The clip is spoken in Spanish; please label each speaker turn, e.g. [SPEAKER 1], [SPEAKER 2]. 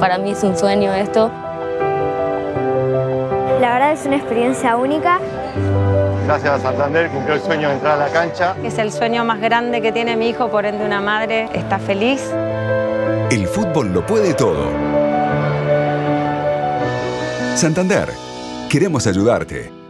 [SPEAKER 1] Para mí es un sueño esto.
[SPEAKER 2] La verdad es una experiencia única.
[SPEAKER 3] Gracias a Santander cumplió el sueño de entrar a la cancha.
[SPEAKER 4] Es el sueño más grande que tiene mi hijo, por ende una madre está feliz.
[SPEAKER 5] El fútbol lo puede todo. Santander, queremos ayudarte.